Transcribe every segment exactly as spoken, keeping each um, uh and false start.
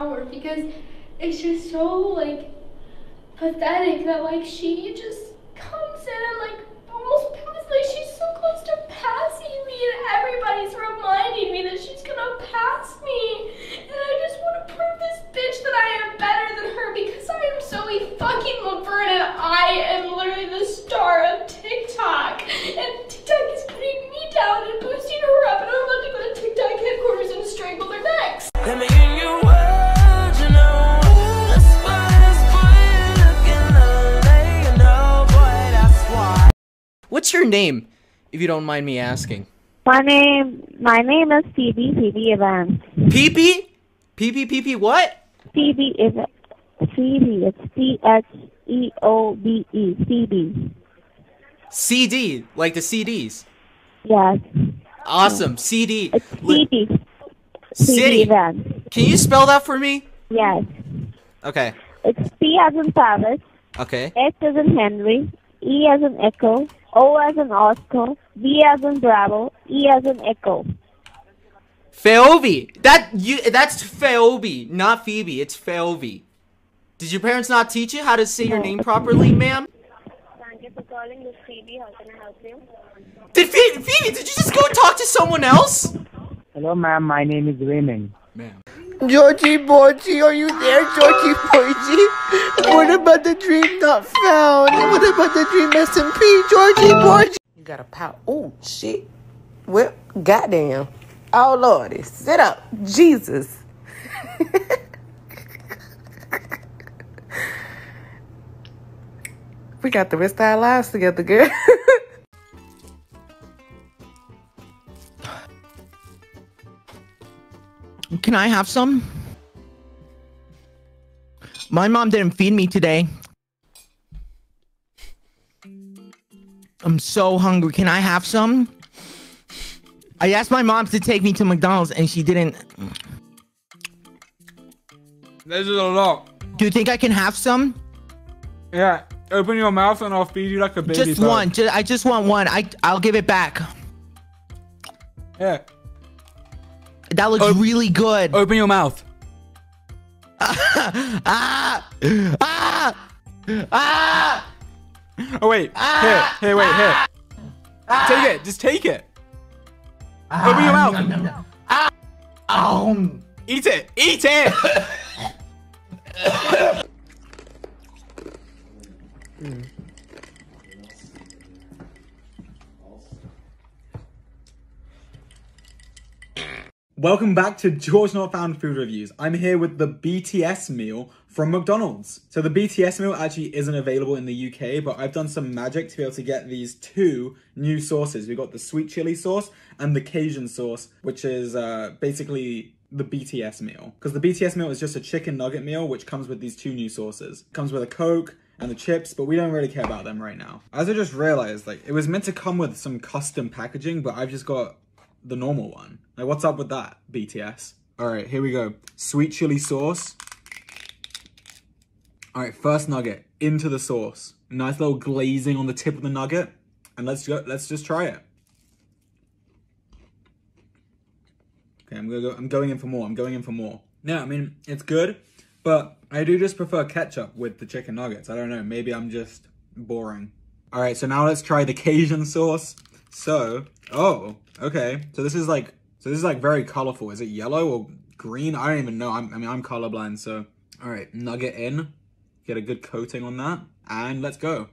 because it's just so like pathetic that like she just comes in and like almost passes, like she's so close to passing me and everybody's reminding me that she's gonna pass me, and I just want to prove this bitch that I am better than her because I am Zoe fucking Laverne and I am literally the star of TikTok, and TikTok is putting me down and boosting her up, and I'm about to go to TikTok headquarters and strangle their necks. Let me in your world, you know. That's why, that's why you're looking lovely, you know, boy, that's why. What's your name, if you don't mind me asking? My name, my name is Phoebe, Phoebe Evans. Pee-pee? Pee-pee, pee-pee, what? Phoebe is Phoebe. It's P H E O B E. Phoebe. C D, like the C Ds. Yes. Awesome, C D. It's Phoebe. City. Phoebe Evans. Can you spell that for me? Yes. Okay. It's P as in Paris. Okay. H as in Henry. E as in Echo. O as in Oscar. B as in Bravo. E as in Echo. Phoebe. That you that's Phoebe, not Phoebe. It's Phoebe. Did your parents not teach you how to say your name properly, ma'am? Thank you for calling this Phoebe. How can I help you? Did Phoebe, Phoebe, did you just go talk to someone else? Hello, ma'am. My name is Raymond. Ma'am. Georgie Borgie, are you there, Georgie Borgie? What about the dream not found? What about the dream S and P, Georgie Borgie? You got a power. Oh, shit. Well, goddamn. Oh, Lordy. Sit up. Jesus. We got the rest of our lives together, girl. Can I have some? My mom didn't feed me today. I'm so hungry. Can I have some? I asked my mom to take me to McDonald's and she didn't. This is a lot. Do you think I can have some? Yeah, open your mouth and I'll feed you like a baby. Just bird. one. Just, I just want one. I, I'll give it back. Yeah. That looks Op really good. Open your mouth. ah! Ah! Ah! Oh wait, Ah! here, here, wait, here. Ah! Take it, just take it. Ah! Open your mouth. No, no, no. Ah! Um. Eat it, eat it. mm. Welcome back to George Not Found Food Reviews. I'm here with the B T S meal from McDonald's. So the B T S meal actually isn't available in the U K, but I've done some magic to be able to get these two new sauces. We've got the sweet chili sauce and the Cajun sauce, which is uh, basically the B T S meal. Because the B T S meal is just a chicken nugget meal, which comes with these two new sauces. It comes with a Coke and the chips, but we don't really care about them right now. As I just realized, like, it was meant to come with some custom packaging, but I've just got the normal one. Like, what's up with that, B T S? All right, here we go. Sweet chili sauce. All right, first nugget into the sauce. Nice little glazing on the tip of the nugget. And let's go, let's just try it. Okay, I'm gonna go, I'm going in for more, I'm going in for more. Yeah, I mean, it's good, but I do just prefer ketchup with the chicken nuggets. I don't know, maybe I'm just boring. All right, so now let's try the Cajun sauce. So, oh, okay. So this is like, so this is like very colorful. Is it yellow or green? I don't even know. I'm, I mean, I'm colorblind, so. All right, nugget in. Get a good coating on that. And let's go.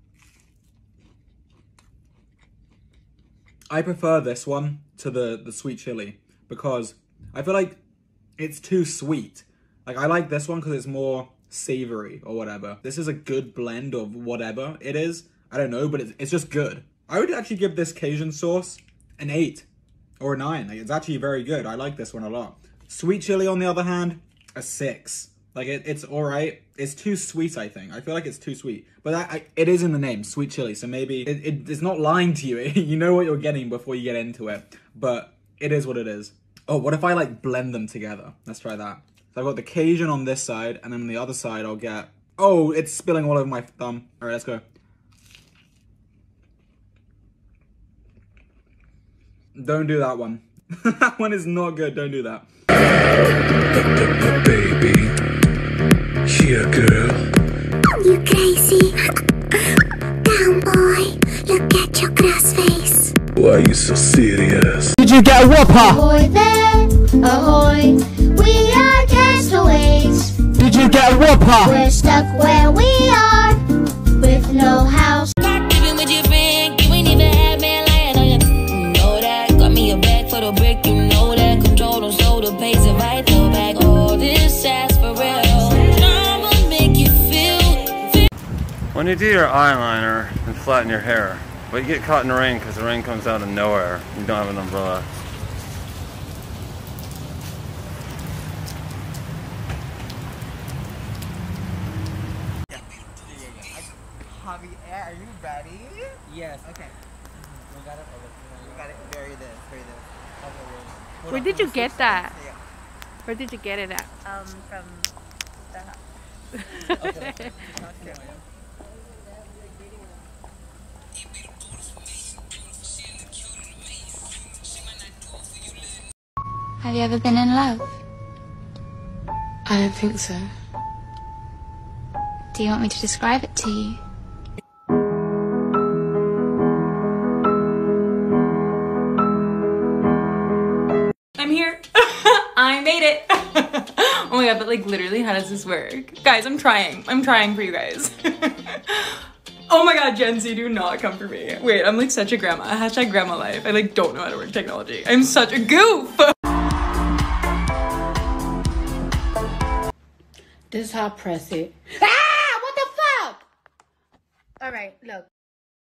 I prefer this one to the, the sweet chili because I feel like it's too sweet. Like, I like this one because it's more savory or whatever. This is a good blend of whatever it is. I don't know, but it's, it's just good. I would actually give this Cajun sauce an eight or a nine. Like, it's actually very good. I like this one a lot. Sweet chili, on the other hand, a six. Like, it, it's all right. It's too sweet, I think. I feel like it's too sweet. But that, I, it is in the name, sweet chili. So maybe it, it, it's not lying to you. You know what you're getting before you get into it. But it is what it is. Oh, what if I, like, blend them together? Let's try that. So I've got the Cajun on this side, and then on the other side I'll get... Oh, it's spilling all over my thumb. All right, let's go. Don't do that one. That one is not good. Don't do that. Baby. are serious. Did you get a whopper? Ahoy there, ahoy, we are castaways. Did you get a whopper? We're stuck where we are, with no house. Even with your friend, you ain't even had man lying on you. You know that. Got me a bag for the brick, you know that. Control the soda, pays it right though back. All this ass for real. Drama make you feel. When you do your eyeliner and flatten your hair, but you get caught in the rain because the rain comes out of nowhere, you don't have an umbrella. Javier, are you ready? Yes. Okay. We got it. We got it. Bury this. Bury this. Where did you get that? Where did you get it at? Um, from the house. Okay. Have you ever been in love? I don't think so. Do you want me to describe it to you? I'm here. I made it. Oh my god, but like literally, how does this work? Guys, I'm trying. I'm trying for you guys. Oh my god, Gen Z, do not come for me. Wait, I'm like such a grandma. Hashtag grandma life. I like don't know how to work technology. I'm such a goof. This is how I press it. Ah! What the fuck? Alright, look.